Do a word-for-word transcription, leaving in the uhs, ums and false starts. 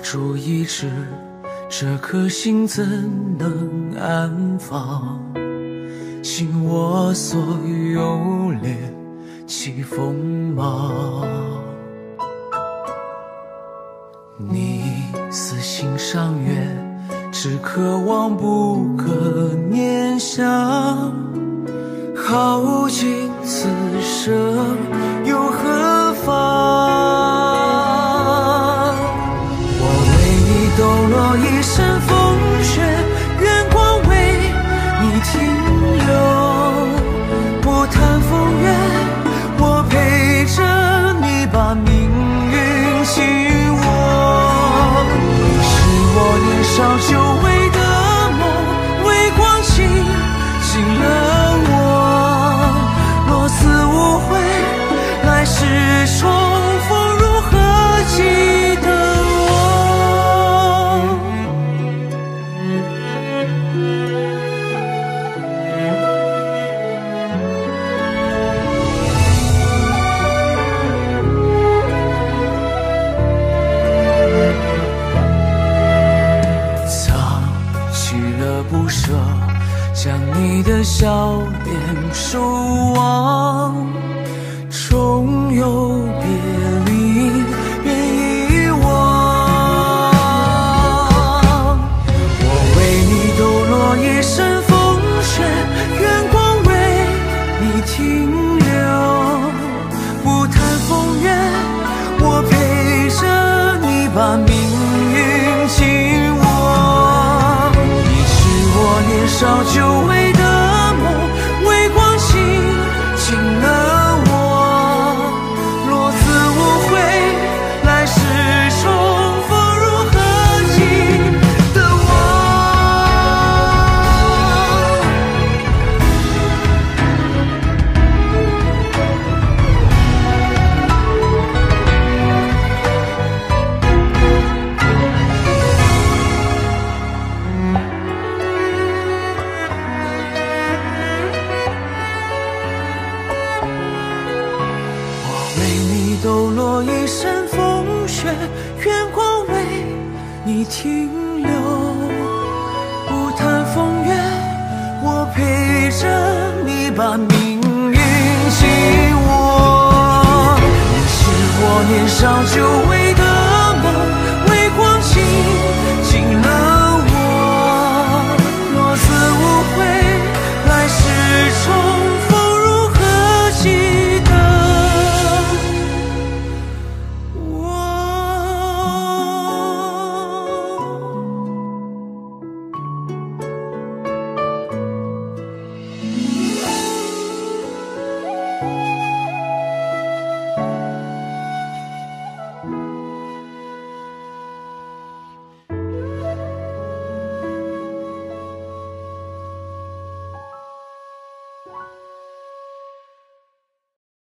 主一掷，这颗心怎能安放？信我所有猎起锋芒。你似心上月，只可望不可念想。耗尽此生又何妨？抖落一身风雪，愿光为你停留。不谈风月，我陪着你把命运紧握。你是我年少久违的梦，微光倾醒了我。若死无悔，来世重逢如何记得？不舍，将你的笑脸守望，终有别离便遗忘。我为你抖落一身风雪，愿光为你停留。不谈风月，我陪着你把命运紧握。年少久违的梦，微光倾醒了我。若此无悔，来世重逢如何记得我？抖落一身风雪，愿光为你停留。不谈风月，我陪着你把命运紧握。你是我年少久违的梦，微光倾醒了我。若死无悔，来世重逢如何记得？ 嗯。